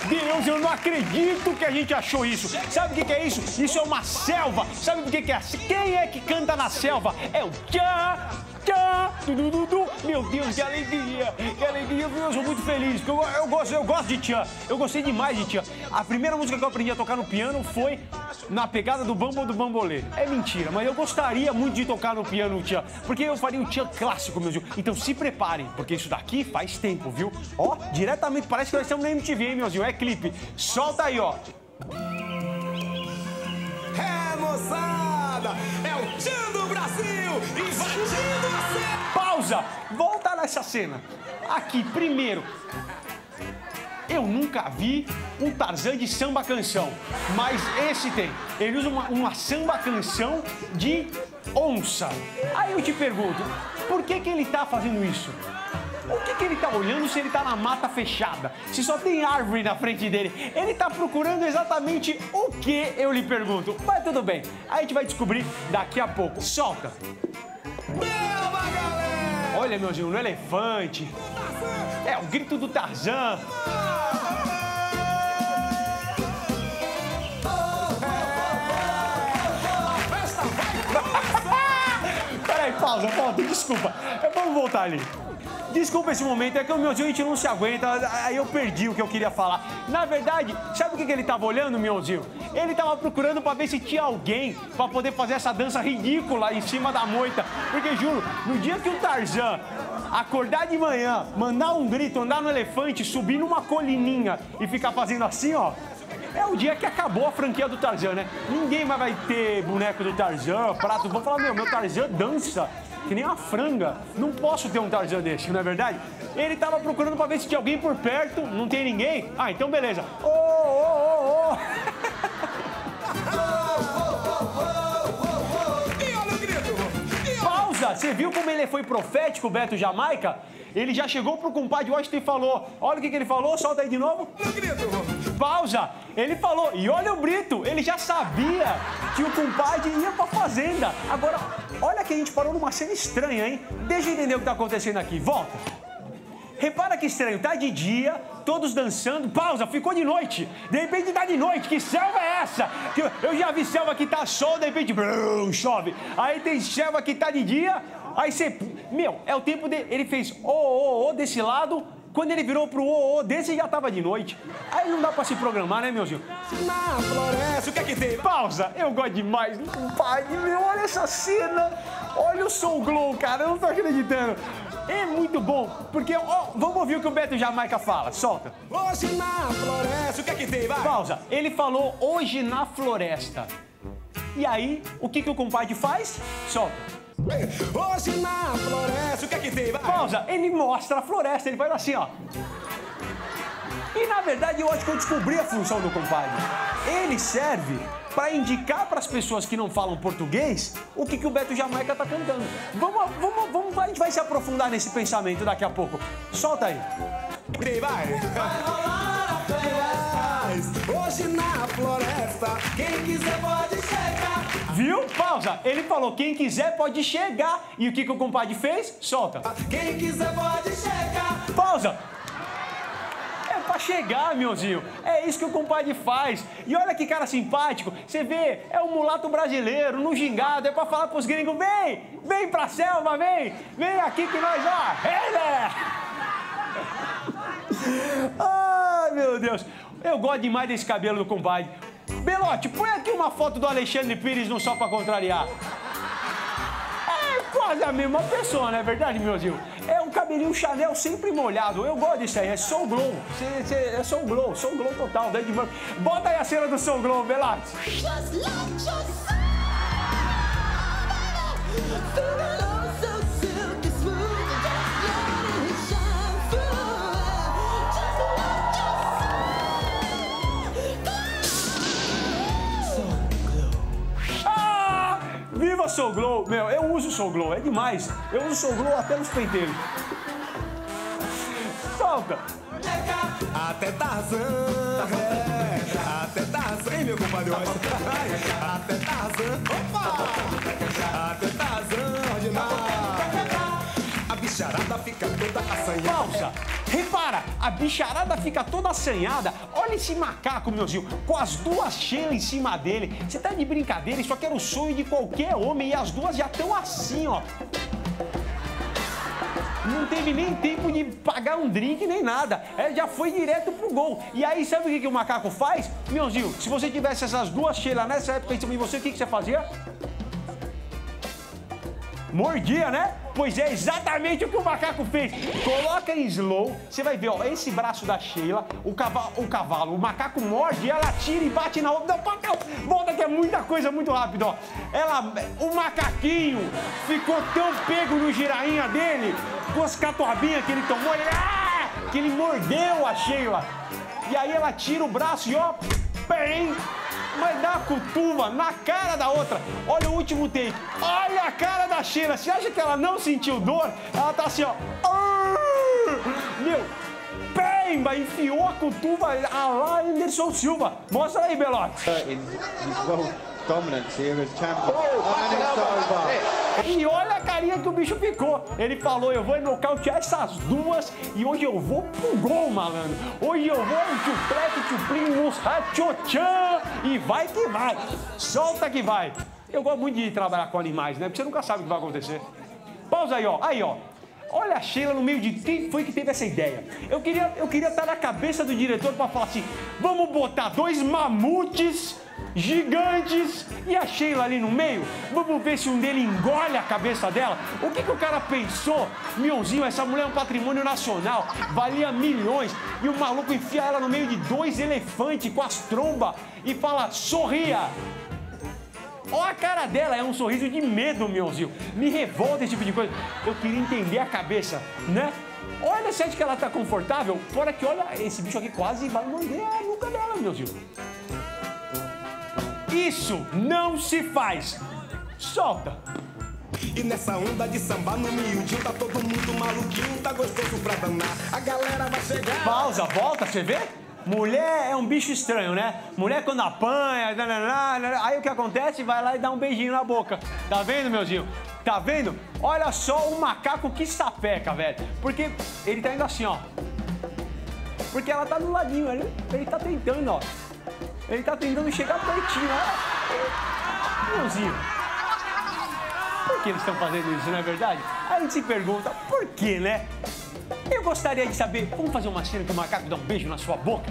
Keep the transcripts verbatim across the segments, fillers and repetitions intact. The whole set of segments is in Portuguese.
Deus, eu não acredito que a gente achou isso. Sabe o que, que é isso? Isso é uma selva. Sabe o que, que é? Quem é que canta na selva? É o tchan, tchan, du, du, du. Meu Deus, que alegria, que alegria. Eu sou muito feliz, porque eu, eu, gosto, eu gosto de tchan. Eu gostei demais de tchan. A primeira música que eu aprendi a tocar no piano foi na pegada do bambo do bambolê. É mentira, mas eu gostaria muito de tocar no piano o tchan, porque eu faria um tchan clássico, meu Deus. Então se preparem, porque isso daqui faz tempo, viu? Ó, diretamente, parece que nós estamos na M T V, hein, meuzinho? É clipe. Solta aí, ó. É, moçada! É o tchan do Brasil invadindo a cena! Pausa! Volta nessa cena. Aqui, primeiro, eu nunca vi um Tarzan de samba canção, mas esse tem. Ele usa uma, uma samba canção de onça. Aí eu te pergunto, por que que ele tá fazendo isso? O que que ele tá olhando se ele tá na mata fechada? Se só tem árvore na frente dele? Ele tá procurando exatamente o que, eu lhe pergunto. Mas tudo bem, a gente vai descobrir daqui a pouco. Solta! Beba, galera! Olha, meuzinho, no elefante. É o grito do Tarzan. Peraí, pausa, pausa, desculpa. Vamos voltar ali. Desculpa esse momento, é que o Mionzinho a gente não se aguenta, aí eu perdi o que eu queria falar. Na verdade, sabe o que ele tava olhando, Mionzinho? Ele tava procurando pra ver se tinha alguém pra poder fazer essa dança ridícula em cima da moita. Porque, juro, no dia que o Tarzan acordar de manhã, mandar um grito, andar no elefante, subir numa colininha e ficar fazendo assim, ó, é o dia que acabou a franquia do Tarzan, né? Ninguém mais vai ter boneco do Tarzan, prato. Vão falar, meu, meu Tarzan dança que nem uma franga. Não posso ter um Tarzan desse, não é verdade? Ele tava procurando pra ver se tinha alguém por perto, não tem ninguém. Ah, então beleza. Ô, ô, ô, ô. E olha o grito! Pausa! Você viu como ele foi profético, Beto Jamaica? Ele já chegou pro compadre Washington e falou, olha o que que ele falou, solta aí de novo. Olha o grito! Pausa! Ele falou, e olha o Brito, ele já sabia que o compadre ia pra fazenda. Agora, olha que a gente parou numa cena estranha, hein? Deixa eu entender o que tá acontecendo aqui, volta. Repara que estranho, tá de dia, todos dançando, pausa, ficou de noite. De repente tá de noite, que selva é essa? Eu já vi selva que tá sol, de repente brum, chove. Aí tem selva que tá de dia, aí você... Meu, é o tempo dele, ele fez ô, ô, ô desse lado, quando ele virou pro ô, ô desse já tava de noite. Aí não dá pra se programar, né, meuzinho? Na floresta, o que é que tem? Pausa, eu gosto demais do compadre, meu, olha essa cena. Olha o Soul Glow, cara, eu não tô acreditando. É muito bom, porque, ó, vamos ouvir o que o Beto Jamaica fala, solta. Hoje na floresta, o que é que tem? Vai! Pausa, ele falou hoje na floresta. E aí, o que que o compadre faz? Solta. Hoje na floresta, o que é que tem? Vai! Pausa, ele mostra a floresta, ele faz assim, ó. E na verdade, eu acho que eu descobri a função do compadre. Ele serve para indicar para as pessoas que não falam português o que, que o Beto Jamaica tá cantando. Vamos, vamos, vamos, a gente vai se aprofundar nesse pensamento daqui a pouco. Solta aí. Vai! Vai rolar a festa, hoje na floresta, quem quiser pode chegar. Viu? Pausa. Ele falou, quem quiser pode chegar. E o que, que o compadre fez? Solta. Quem quiser pode chegar. Pausa. É pra chegar, meuzinho. É isso que o compadre faz. E olha que cara simpático. Você vê, é um mulato brasileiro, no gingado. É pra falar pros gringos, vem, vem pra selva, vem. Vem aqui que nós, ó. Hey, né? Ai, meu Deus. Eu gosto demais desse cabelo do compadre. Belote, põe aqui uma foto do Alexandre Pires no Só Pra Contrariar. É quase a mesma pessoa, não é verdade, meuzinho? É um cabelinho Chanel sempre molhado. Eu gosto disso aí, é Soul Glow. Cê, cê, é Soul Glow, Soul Glow total. Dead Murphy. Bota aí a cena do Soul Glow, Belote. Viva Soul Glow! Meu, eu uso Soul Glow, é demais. Eu uso Soul Glow até nos penteiros. Solta! Até Tarzan, é, até Tarzan, hein, meu compadre? Até Tarzan, opa! Até Tarzan, ordinário. A bicha bicharada fica toda assanhada. Pausa. Repara, a bicharada fica toda assanhada. Olha esse macaco, meuzinho, com as duas Sheila em cima dele. Você tá de brincadeira? Isso aqui era o sonho de qualquer homem e as duas já estão assim, ó. Não teve nem tempo de pagar um drink nem nada. É, já foi direto pro gol. E aí, sabe o que, que o macaco faz? Meuzinho, se você tivesse essas duas Sheila nessa época em cima de você, o que, que você fazia? Mordia, né? Pois é, exatamente o que o macaco fez. Coloca em slow, você vai ver, ó, esse braço da Sheila, o cavalo, o, cavalo, o macaco morde, ela tira e bate na outra. Volta que é muita coisa, muito rápido, ó. Ela, o macaquinho ficou tão pego no girainha dele, com as catuabinhas que ele tomou, ele, ah, que ele mordeu a Sheila. E aí ela tira o braço e ó, bem, mas dá a cutuva na cara da outra. Olha o último take. Olha a cara da Sheila. Você acha que ela não sentiu dor? Ela tá assim, ó. Meu, pemba, enfiou a cutuva a lá Anderson Silva. Mostra aí, Belotti. E olha a carinha que o bicho ficou. Ele falou, eu vou nocautear essas duas e hoje eu vou pro gol, malandro. Hoje eu vou em tchuplete, tchuplim, musratchochan e vai que vai. Solta que vai. Eu gosto muito de trabalhar com animais, né? Porque você nunca sabe o que vai acontecer. Pausa aí, ó. Aí, ó. Olha a Sheila no meio de... Quem foi que teve essa ideia? Eu queria, eu queria estar na cabeça do diretor para falar assim, vamos botar dois mamutes gigantes e a Sheila ali no meio. Vamos ver se um dele engole a cabeça dela. O que que o cara pensou? Mionzinho, essa mulher é um patrimônio nacional, valia milhões. E o maluco enfia ela no meio de dois elefantes com as trombas e fala, sorria. Olha a cara dela, é um sorriso de medo, Mionzinho. Me revolta esse tipo de coisa. Eu queria entender a cabeça, né? Olha, você acha que ela tá confortável? Fora que, olha, esse bicho aqui quase vai morder a nuca dela, Mionzinho. Isso não se faz. Solta. E nessa onda de samba no miudinho, tá todo mundo maluquinho, tá gostoso pra danar. A galera vai chegar. Pausa, volta, você vê? Mulher é um bicho estranho, né? Mulher quando apanha, aí o que acontece? Vai lá e dá um beijinho na boca. Tá vendo, meuzinho? Tá vendo? Olha só o macaco que sapeca, velho. Porque ele tá indo assim, ó. Porque ela tá do ladinho, ele, ele tá tentando, ó. Ele tá tentando chegar pertinho, ó. Meuzinho. Por que eles estão fazendo isso, não é verdade? Aí a gente se pergunta, por quê, né? Eu gostaria de saber, vamos fazer uma cena que o macaco dá um beijo na sua boca?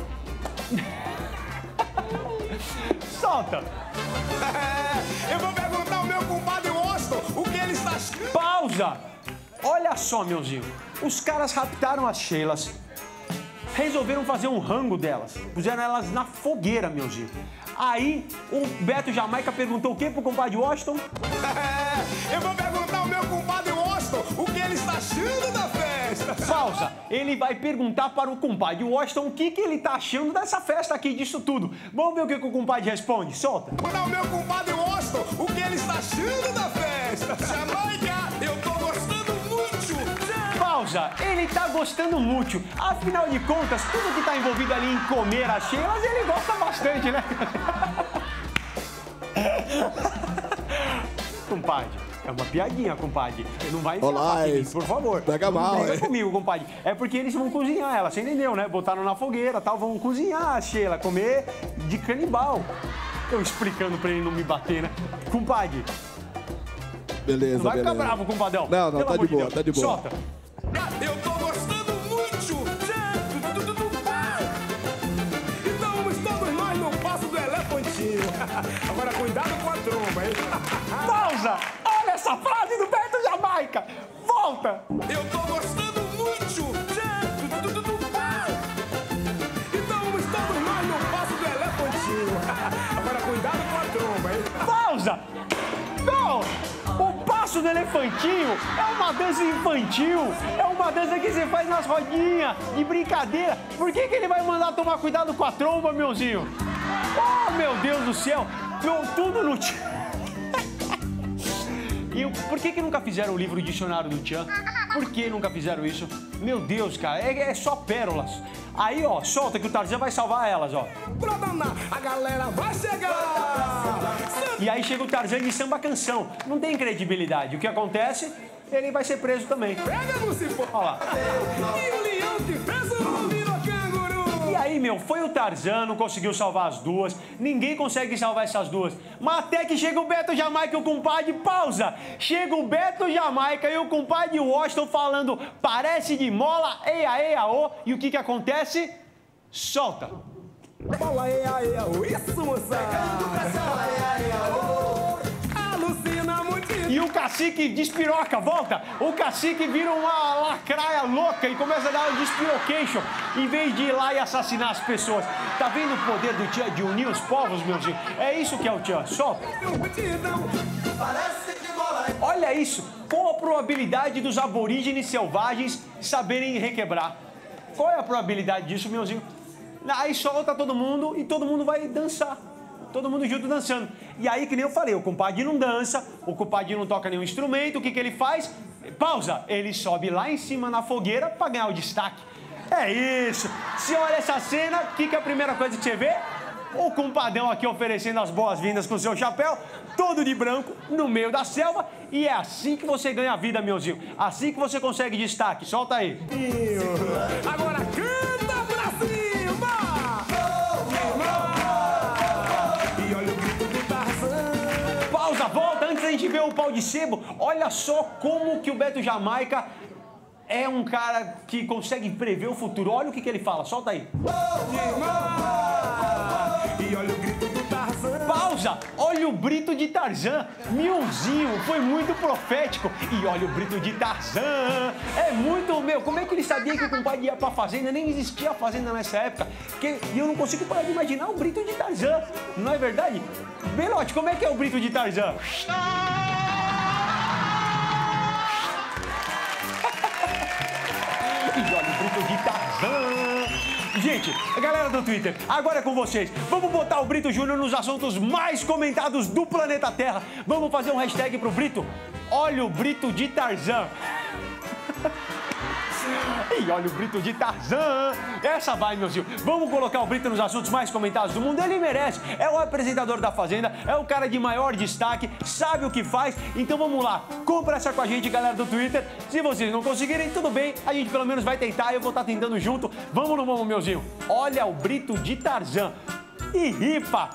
Solta! Eu vou perguntar ao meu compadre Washington o que ele está achando. Pausa! Olha só, meuzinho. Os caras raptaram as Sheilas, resolveram fazer um rango delas, puseram elas na fogueira, meuzinho. Aí o Beto Jamaica perguntou o que pro compadre Washington? Eu vou perguntar ao meu compadre Washington o que ele está achando da festa. Pausa. Ele vai perguntar para o compadre Washington o que, que ele tá achando dessa festa aqui, disso tudo. Vamos ver o que, que o compadre responde. Solta. Para o meu compadre Washington o que ele está achando da festa. Jamaica, eu tô gostando muito. Pausa. Ele tá gostando muito. Afinal de contas, tudo que tá envolvido ali em comer as Sheilas, ele gosta bastante, né? Compadre, é uma piadinha, compadre. Não vai Olá, mim, por favor. Pega mal, não é. comigo, compadre. É porque eles vão cozinhar ela, você entendeu, né? Botaram na fogueira, tal, vão cozinhar a Sheila, comer de canibal. Eu explicando pra ele não me bater, né? Compadre. Beleza, Não vai beleza. ficar bravo, compadrão. Não, não, Pelo tá amor de boa, Deus. tá de boa. Solta. Eu tô gostando muito. Então vamos todos nós no passo do elefantinho. Agora cuidado com a tromba, hein? Pausa! Olha essa frase do Beto Jamaica! Volta! Eu tô gostando muito. Então vamos todos nós no passo do elefantinho. Agora cuidado com a tromba, hein? Pausa! Não! O passo do elefantinho é uma dança infantil, é uma dança que você faz nas rodinhas, de brincadeira. Por que, que ele vai mandar tomar cuidado com a tromba, meuzinho? Oh, meu Deus do céu! Meu, tudo no... E por que que nunca fizeram o livro Dicionário do Tchan? Por que nunca fizeram isso? Meu Deus, cara, é, é só pérolas. Aí, ó, solta que o Tarzan vai salvar elas, ó. Pra danar, a galera vai chegar! E aí chega o Tarzan de samba canção. Não tem credibilidade. O que acontece? ele vai ser preso também. Pega, Lucifo! Olha lá. E o leão que fez o virou canguru! E aí, meu, foi o Tarzan, não conseguiu salvar as duas. Ninguém consegue salvar essas duas. Mas até que chega o Beto Jamaica e o compadre, pausa! Chega o Beto Jamaica e o compadre Washington falando, parece de mola, eia, eia, ô. E o que que acontece? Solta! Bola, eia, eia, ô. Isso, moçada! Alucina muito! E o cacique despiroca, volta! O cacique vira uma lacraia louca e começa a dar um despirocation em vez de ir lá e assassinar as pessoas. Tá vendo o poder do Tchan de unir os povos, meu Deus? É isso que é o Tchan. Solta! Olha isso! Qual a probabilidade dos aborígenes selvagens saberem requebrar? Qual é a probabilidade disso, meuzinho? Aí solta todo mundo e todo mundo vai dançar. Todo mundo junto dançando. E aí, que nem eu falei, o compadre não dança, o compadre não toca nenhum instrumento, o que que ele faz? Pausa! Ele sobe lá em cima na fogueira pra ganhar o destaque. É isso! Se olha essa cena, o que que é a primeira coisa que você vê? O compadão aqui oferecendo as boas-vindas com seu chapéu, todo de branco, no meio da selva. E é assim que você ganha a vida, meuzinho. Assim que você consegue destaque. Solta aí. Agora canta pra cima! E olha o grito do Tarzan! Pausa, volta, antes da gente ver o pau de sebo. Olha só como que o Beto Jamaica é um cara que consegue prever o futuro. Olha o que que ele fala, solta aí. E olha o grito do Tarzan! Pausa! Olha o brito de Tarzan. Mionzinho, foi muito profético. E olha o brito de Tarzan. É muito, meu, como é que ele sabia que o compadre ia pra fazenda? Nem existia fazenda nessa época. Que, e eu não consigo parar de imaginar o brito de Tarzan. Não é verdade? Belote, como é que é o brito de Tarzan? E olha o brito de Tarzan. Gente, galera do Twitter, agora é com vocês. Vamos botar o Brito Júnior nos assuntos mais comentados do planeta Terra. Vamos fazer um hashtag pro Brito. Olha o Brito de Tarzan. E olha o Brito de Tarzan. Essa vai, meu filho. Vamos colocar o Brito nos assuntos mais comentados do mundo. Ele merece. É o apresentador da Fazenda, é o cara de maior destaque, sabe o que faz. Então vamos lá. Compra essa com a gente, galera do Twitter. Se vocês não conseguirem, tudo bem. A gente pelo menos vai tentar. Eu vou estar tentando junto. Vamos no vamos, meuzinho. Olha o Brito de Tarzan. E ripa.